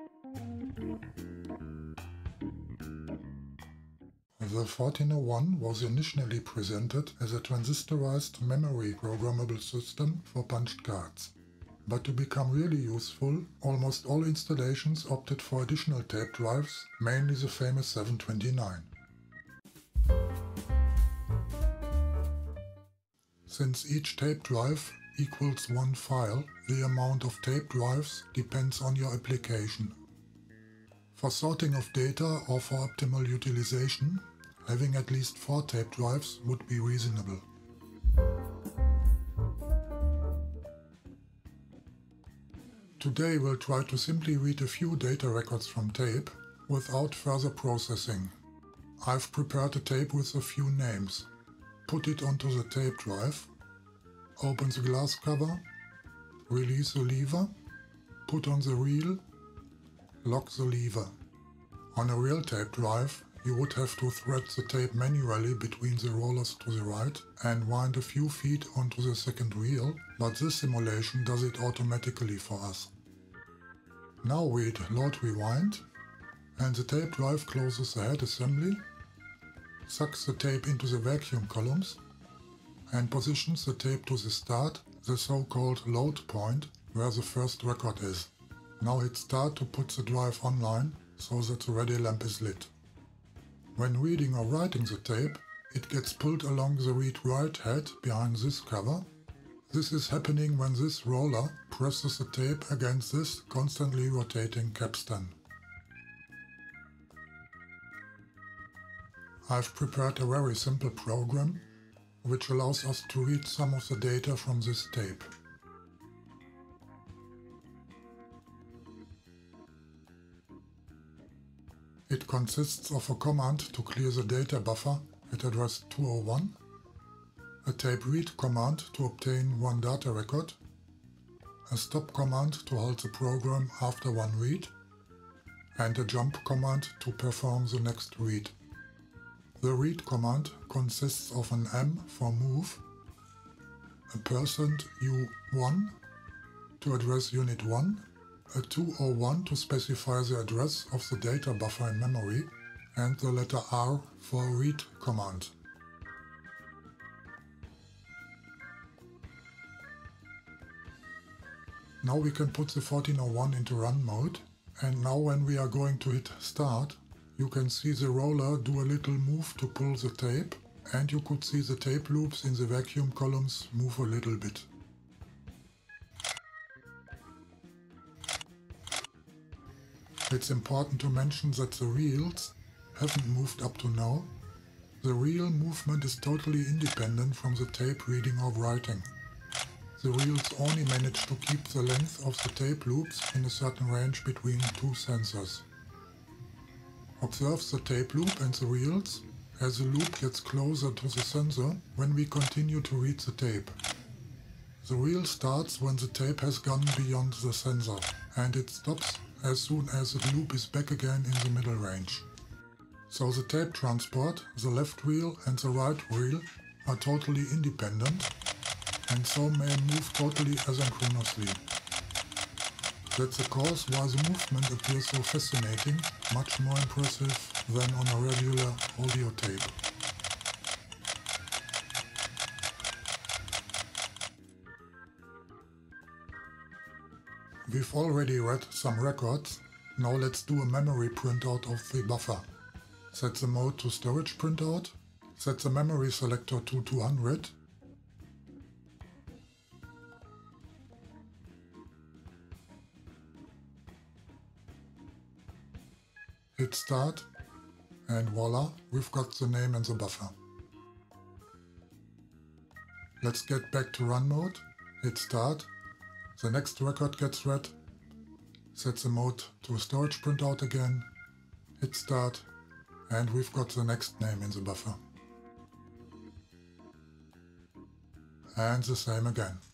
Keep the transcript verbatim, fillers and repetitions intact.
The fourteen oh one was initially presented as a transistorized memory programmable system for punched cards. But to become really useful, almost all installations opted for additional tape drives, mainly the famous seven twenty-nine. Since each tape drive equals one file, the amount of tape drives depends on your application. For sorting of data or for optimal utilization, having at least four tape drives would be reasonable. Today we'll try to simply read a few data records from tape without further processing. I've prepared a tape with a few names. Put it onto the tape drive, open the glass cover, release the lever, put on the reel, lock the lever. On a real tape drive, you would have to thread the tape manually between the rollers to the right and wind a few feet onto the second reel, but this simulation does it automatically for us. Now we hit load rewind, and the tape drive closes the head assembly, sucks the tape into the vacuum columns, and positions the tape to the start, the so-called load point, where the first record is. Now hit start to put the drive online, so that the ready lamp is lit. When reading or writing the tape, it gets pulled along the read-write head behind this cover. This is happening when this roller presses the tape against this constantly rotating capstan. I've prepared a very simple program, which allows us to read some of the data from this tape. It consists of a command to clear the data buffer at address two oh one, a tape read command to obtain one data record, a stop command to halt the program after one read, and a jump command to perform the next read. The read command consists of an M for move, a percent U one to address unit one, a two oh one to specify the address of the data buffer in memory, and the letter R for read command. Now we can put the fourteen oh one into run mode, and now when we are going to hit start, you can see the roller do a little move to pull the tape, and you could see the tape loops in the vacuum columns move a little bit. It's important to mention that the reels haven't moved up to now. The reel movement is totally independent from the tape reading or writing. The reels only manage to keep the length of the tape loops in a certain range between two sensors. Observe the tape loop and the reels as the loop gets closer to the sensor when we continue to read the tape. The reel starts when the tape has gone beyond the sensor, and it stops as soon as the loop is back again in the middle range. So the tape transport, the left reel and the right reel are totally independent, and so may move totally asynchronously. That's the cause why the movement appears so fascinating, much more impressive than on a regular audio tape. We've already read some records, now let's do a memory printout of the buffer. Set the mode to storage printout, set the memory selector to two hundred, hit start, and voila, we've got the name and the buffer. Let's get back to run mode, hit start, the next record gets read, set the mode to a storage printout again, hit start, and we've got the next name in the buffer. And the same again.